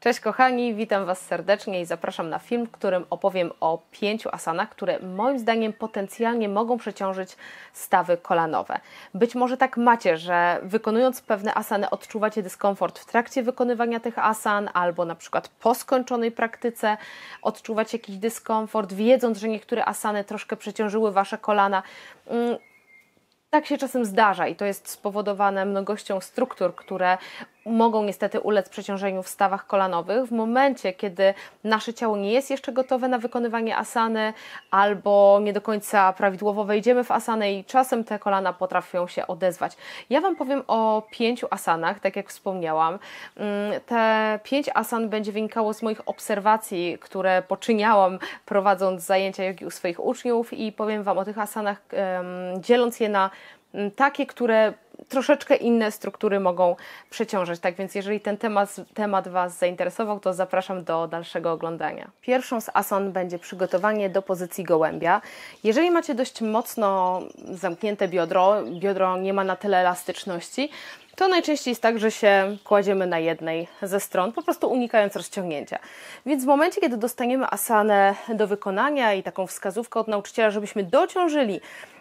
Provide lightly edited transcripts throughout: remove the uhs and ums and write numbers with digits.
Cześć kochani, witam Was serdecznie i zapraszam na film, w którym opowiem o 5 asanach, które moim zdaniem potencjalnie mogą przeciążyć stawy kolanowe. Być może tak macie, że wykonując pewne asany odczuwacie dyskomfort w trakcie wykonywania tych asan albo na przykład po skończonej praktyce odczuwacie jakiś dyskomfort, wiedząc, że niektóre asany troszkę przeciążyły Wasze kolana. Tak się czasem zdarza i to jest spowodowane mnogością struktur, które mogą niestety ulec przeciążeniu w stawach kolanowych w momencie, kiedy nasze ciało nie jest jeszcze gotowe na wykonywanie asany albo nie do końca prawidłowo wejdziemy w asanę i czasem te kolana potrafią się odezwać. Ja Wam powiem o 5 asanach, tak jak wspomniałam. Te 5 asan będzie wynikało z moich obserwacji, które poczyniałam prowadząc zajęcia jogi u swoich uczniów i powiem Wam o tych asanach, dzieląc je na takie, które troszeczkę inne struktury mogą przeciążać. Tak więc jeżeli ten temat Was zainteresował, to zapraszam do dalszego oglądania. Pierwszą z asan będzie przygotowanie do pozycji gołębia. Jeżeli macie dość mocno zamknięte biodro nie ma na tyle elastyczności, to najczęściej jest tak, że się kładziemy na jednej ze stron, po prostu unikając rozciągnięcia. Więc w momencie, kiedy dostaniemy asanę do wykonania i taką wskazówkę od nauczyciela, żebyśmy dociążyli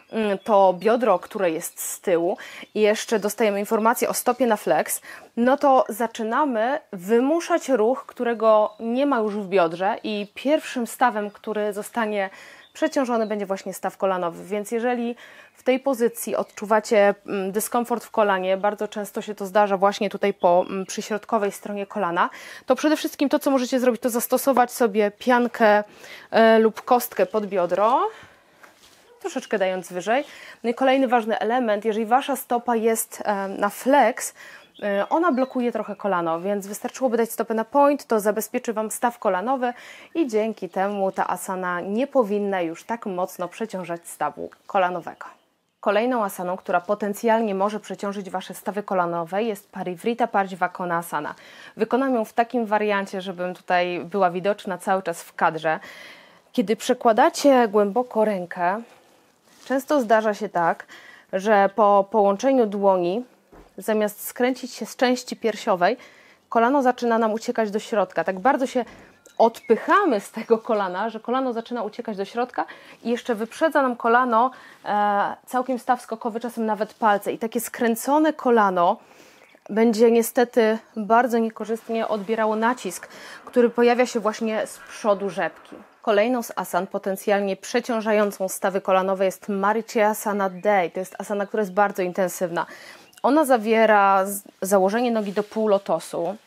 to biodro, które jest z tyłu i jeszcze dostajemy informację o stopie na flex, no to zaczynamy wymuszać ruch, którego nie ma już w biodrze i pierwszym stawem, który zostanie przeciążony, będzie właśnie staw kolanowy. Więc jeżeli w tej pozycji odczuwacie dyskomfort w kolanie, bardzo często się to zdarza właśnie tutaj po przyśrodkowej stronie kolana, to przede wszystkim to, co możecie zrobić, to zastosować sobie piankę lub kostkę pod biodro, troszeczkę dając wyżej. No i kolejny ważny element, jeżeli Wasza stopa jest na flex, ona blokuje trochę kolano, więc wystarczyłoby dać stopę na point, to zabezpieczy Wam staw kolanowy i dzięki temu ta asana nie powinna już tak mocno przeciążać stawu kolanowego. Kolejną asaną, która potencjalnie może przeciążyć Wasze stawy kolanowe, jest Parivrita Parsvakonasana. Wykonam ją w takim wariancie, żebym tutaj była widoczna cały czas w kadrze. Kiedy przekładacie głęboko rękę, często zdarza się tak, że po połączeniu dłoni, zamiast skręcić się z części piersiowej, kolano zaczyna nam uciekać do środka. Tak bardzo się odpychamy z tego kolana, że kolano zaczyna uciekać do środka i jeszcze wyprzedza nam kolano całkiem staw skokowy, czasem nawet palce. I takie skręcone kolano będzie niestety bardzo niekorzystnie odbierało nacisk, który pojawia się właśnie z przodu rzepki. Kolejną z asan potencjalnie przeciążającą stawy kolanowe jest Marichayasana Day. To jest asana, która jest bardzo intensywna. Ona zawiera założenie nogi do półlotosu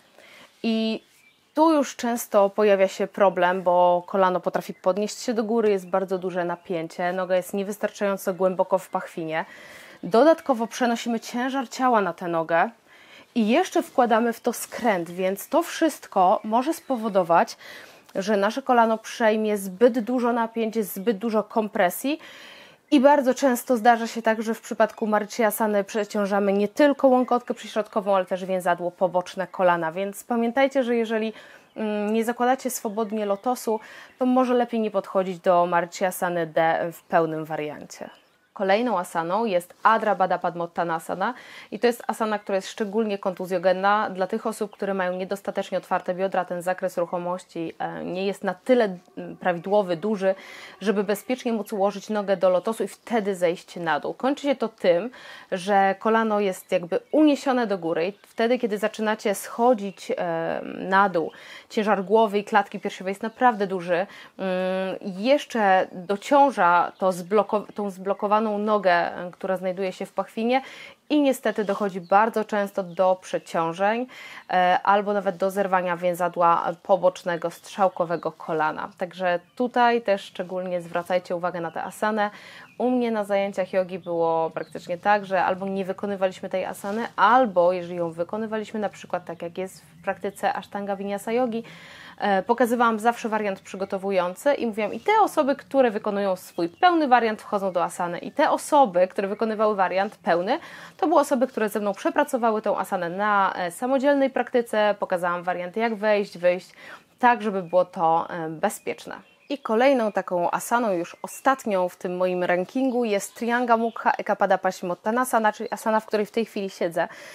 i tu już często pojawia się problem, bo kolano potrafi podnieść się do góry, jest bardzo duże napięcie, noga jest niewystarczająco głęboko w pachwinie. Dodatkowo przenosimy ciężar ciała na tę nogę i jeszcze wkładamy w to skręt, więc to wszystko może spowodować, że nasze kolano przejmie zbyt dużo napięć, zbyt dużo kompresji i bardzo często zdarza się tak, że w przypadku Marichayasany przeciążamy nie tylko łąkotkę przyśrodkową, ale też więzadło poboczne kolana, więc pamiętajcie, że jeżeli nie zakładacie swobodnie lotosu, to może lepiej nie podchodzić do Marichayasany D w pełnym wariancie. Kolejną asaną jest Adha Baddha Padmottanasana i to jest asana, która jest szczególnie kontuzjogenna dla tych osób, które mają niedostatecznie otwarte biodra. Ten zakres ruchomości nie jest na tyle prawidłowy, duży, żeby bezpiecznie móc ułożyć nogę do lotosu i wtedy zejść na dół. Kończy się to tym, że kolano jest jakby uniesione do góry i wtedy, kiedy zaczynacie schodzić na dół, ciężar głowy i klatki piersiowej jest naprawdę duży. Jeszcze dociąża to tą zblokowaną nogę, która znajduje się w pachwinie i niestety dochodzi bardzo często do przeciążeń albo nawet do zerwania więzadła pobocznego strzałkowego kolana. Także tutaj też szczególnie zwracajcie uwagę na tę asanę. U mnie na zajęciach jogi było praktycznie tak, że albo nie wykonywaliśmy tej asany, albo jeżeli ją wykonywaliśmy, na przykład tak jak jest w praktyce Ashtanga Vinyasa Yogi, pokazywałam zawsze wariant przygotowujący i mówiłam, i te osoby, które wykonują swój pełny wariant, wchodzą do asany, i te osoby, które wykonywały wariant pełny, to były osoby, które ze mną przepracowały tą asanę na samodzielnej praktyce, pokazałam warianty, jak wejść, wyjść, tak żeby było to bezpieczne. I kolejną taką asaną, już ostatnią w tym moim rankingu, jest Trianga Mukha Ekapada Paschimottanasana, czyli asana, w której w tej chwili siedzę.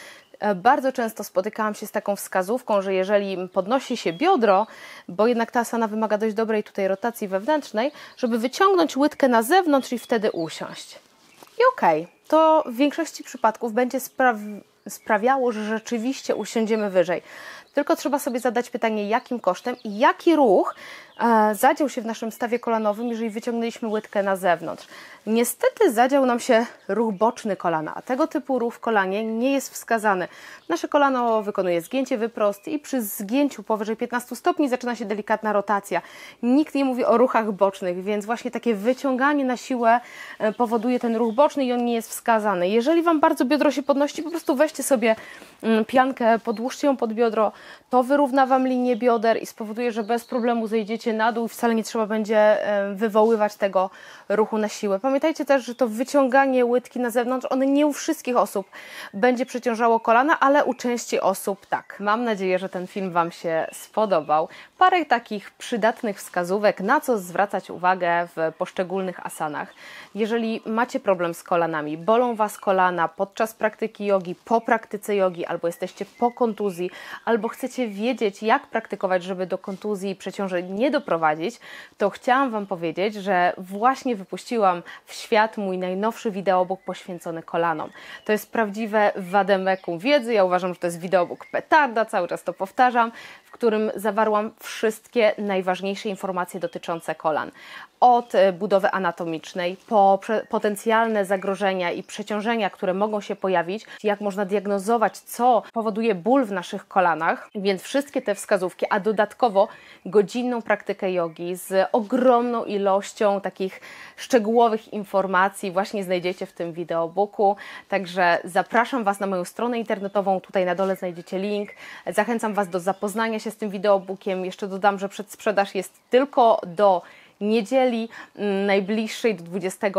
Bardzo często spotykałam się z taką wskazówką, że jeżeli podnosi się biodro, bo jednak ta asana wymaga dość dobrej tutaj rotacji wewnętrznej, żeby wyciągnąć łydkę na zewnątrz i wtedy usiąść. I okej, to w większości przypadków będzie sprawiało, że rzeczywiście usiądziemy wyżej. Tylko trzeba sobie zadać pytanie, jakim kosztem i jaki ruch zadział się w naszym stawie kolanowym, jeżeli wyciągnęliśmy łydkę na zewnątrz. Niestety zadział nam się ruch boczny kolana, a tego typu ruch w kolanie nie jest wskazany. Nasze kolano wykonuje zgięcie wyprost i przy zgięciu powyżej 15 stopni zaczyna się delikatna rotacja. Nikt nie mówi o ruchach bocznych, więc właśnie takie wyciąganie na siłę powoduje ten ruch boczny i on nie jest wskazany. Jeżeli Wam bardzo biodro się podnosi, po prostu weźcie sobie piankę, podłóżcie ją pod biodro, to wyrówna Wam linię bioder i spowoduje, że bez problemu zejdziecie na dół i wcale nie trzeba będzie wywoływać tego ruchu na siłę. Pamiętajcie też, że to wyciąganie łydki na zewnątrz, one nie u wszystkich osób będzie przeciążało kolana, ale u części osób tak. Mam nadzieję, że ten film Wam się spodobał. Parę takich przydatnych wskazówek, na co zwracać uwagę w poszczególnych asanach. Jeżeli macie problem z kolanami, bolą Was kolana podczas praktyki jogi, po praktyce jogi, albo jesteście po kontuzji, albo chcecie wiedzieć, jak praktykować, żeby do kontuzji i przeciążeń nie doprowadzić, to chciałam Wam powiedzieć, że właśnie wypuściłam w świat mój najnowszy wideobook poświęcony kolanom. To jest prawdziwe wademekum wiedzy. Ja uważam, że to jest wideobook petarda, cały czas to powtarzam, w którym zawarłam wszystkie najważniejsze informacje dotyczące kolan. Od budowy anatomicznej, po potencjalne zagrożenia i przeciążenia, które mogą się pojawić, jak można diagnozować, co powoduje ból w naszych kolanach, więc wszystkie te wskazówki, a dodatkowo godzinną praktykę jogi z ogromną ilością takich szczegółowych informacji właśnie znajdziecie w tym wideobooku. Także zapraszam Was na moją stronę internetową, tutaj na dole znajdziecie link. Zachęcam Was do zapoznania się z tym wideobookiem. Jeszcze dodam, że przedsprzedaż jest tylko do niedzieli najbliższej, do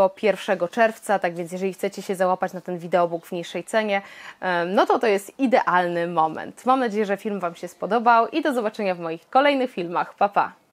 21 czerwca, tak więc jeżeli chcecie się załapać na ten wideobook w niższej cenie, no to jest idealny moment. Mam nadzieję, że film Wam się spodobał i do zobaczenia w moich kolejnych filmach. Pa, pa!